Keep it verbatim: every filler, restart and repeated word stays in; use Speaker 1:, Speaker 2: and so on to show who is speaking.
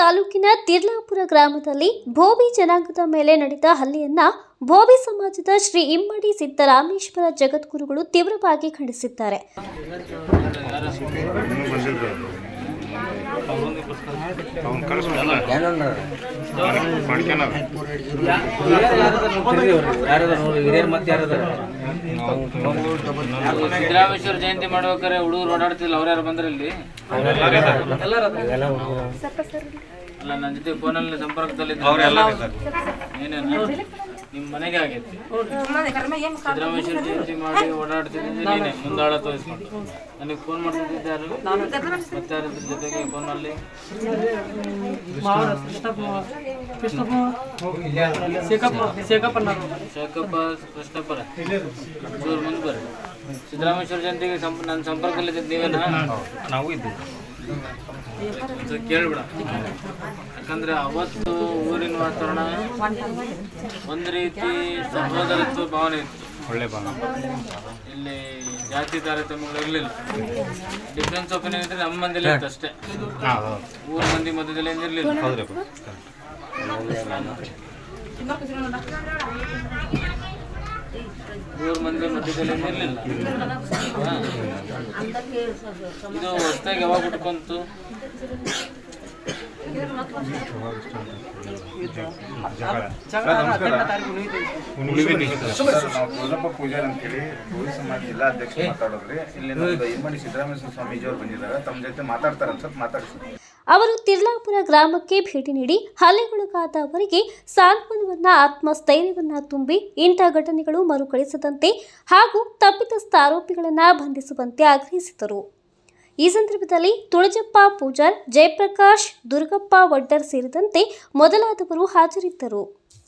Speaker 1: ತಾಲೂಕಿನ ತಿರ್ಲಾಪುರ ಗ್ರಾಮದಲ್ಲಿ ಭೋವಿ ಜನಾಂಗದ ಮೇಲೆ ನಡೆದ ಹಲ್ಲೆಯನ್ನ ಭೋವಿ ಸಮಾಜದ ಶ್ರೀ ಇಮ್ಮಡಿ ಸಿದ್ದರಾಮೇಶ್ವರ ಜಗದ್ಗುರುಗಳು ತೀವ್ರವಾಗಿ ಖಂಡಿಸಿದ್ದಾರೆ.
Speaker 2: ಸಿದ್ದರಾಮೇಶ್ವರ ಜಯಂತಿ ಮಾಡ್ಬೇಕಾರೆ ಹುಡುಗರು ಓಡಾಡ್ತಿಲ್ಲ, ಅವ್ರ್ಯಾರು ಬಂದ್ರೆ ಇಲ್ಲಿ ಅಲ್ಲ, ನನ್ನ ಜೊತೆ ಫೋನಲ್ಲಿ ಸಂಪರ್ಕದಲ್ಲಿ ಏನೇನು ನಿಮ್ಮ ಮನೆಗೆ ಆಗೈತಿ. ಸಿದ್ದರಾಮೇಶ್ವರ ಜಯಂತಿ ಮಾಡಿ ಓಡಾಡ್ತಿದ್ದೆ ನೀನೆ ಮುಂದಾಳ ತೋರಿಸ್ಕೊಂಡು ನನಗೆ ಫೋನ್ ಮಾಡ್ತಿದ್ದೆ ಯಾರು ಮತ್ತೆ ಯಾರ ಜೊತೆಗೆ ಫೋನಲ್ಲಿ ಶೇಖಪ್ಪ ಕೃಷ್ಣಪ್ಪರ ಚೂರು ಮುಂದೆ ಬರ್ರಿ. ಸಿದ್ದರಾಮೇಶ್ವರ ಜಯಂತಿಗೆ ಸಂಪ ನನ್ನ ಸಂಪರ್ಕದಲ್ಲಿದ್ದ ನೀವೇನಾ? ನಾವು ಇದ್ದೀವಿ ಕೇಳ್ಬಿಡ. ಯಾಕಂದ್ರೆ ಅವತ್ತು ಊರಿನ ವಾತಾವರಣ ಒಂದು ರೀತಿ ಸಹೋದರತ್ವ ಭಾವನೆ ಇತ್ತು, ಒಳ್ಳೆ ಭಾವನೆ. ಇಲ್ಲಿ ಜಾತಿ ತಾರತಮ್ಯಗಳು ಇರಲಿಲ್ಲ. ಡಿಫ್ರೆನ್ಸ್ ಒಪಿನಿಯನ್ ಇದ್ರೆ ನಮ್ಮ ಮಂದಿಲಿ ಇತ್ತು ಅಷ್ಟೇ, ಊರ ಮಂದಿ ಮಧ್ಯದಲ್ಲಿ ಏನಿರಲಿಲ್ಲ. ಊರ ಮಂದಿ ಮಧ್ಯದಲ್ಲಿ ಏನಿರಲಿಲ್ಲ. ಇದು ಹೊಸದಾಗಿ ಯಾವಾಗ ಹುಟ್ಕೊಂತು?
Speaker 3: ಪೂಜಾರಿ ಅಂತ ಹೇಳಿ ಭೋವಿ ಸಮಾಜ ಜಿಲ್ಲಾಧ್ಯಕ್ಷ ಮಾತಾಡೋದ್ರಿ. ಇಲ್ಲಿ ಇಮ್ಮಡಿ ಸಿದ್ದರಾಮೇಶ್ವರ ಸ್ವಾಮೀಜಿ ಅವರು ಬಂದಿದ್ದಾರೆ, ತಮ್ಮ ಜೊತೆ ಮಾತಾಡ್ತಾರೆ ಅನ್ಸತ್ ಮಾತಾಡ್ತಾರೆ.
Speaker 1: ಅವರು ತಿರ್ಲಾಪುರ ಗ್ರಾಮಕ್ಕೆ ಭೇಟಿ ನೀಡಿ ಹಲ್ಲೆಗೊಳಗಾದವರಿಗೆ ಸಾಂತ್ವನವನ್ನ, ಆತ್ಮಸ್ಥೈರ್ಯವನ್ನ ತುಂಬಿ ಇಂಥ ಘಟನೆಗಳು ಮರುಕಳಿಸದಂತೆ ಹಾಗೂ ತಪ್ಪಿತಸ್ಥ ಆರೋಪಿಗಳನ್ನು ಬಂಧಿಸುವಂತೆ ಆಗ್ರಹಿಸಿದರು. ಈ ಸಂದರ್ಭದಲ್ಲಿ ತುಳಜಪ್ಪ ಪೂಜಾರ್, ಜಯಪ್ರಕಾಶ್, ದುರ್ಗಪ್ಪ ವಡ್ಡರ್ ಸೇರಿದಂತೆ ಮೊದಲಾದವರು ಹಾಜರಿದ್ದರು.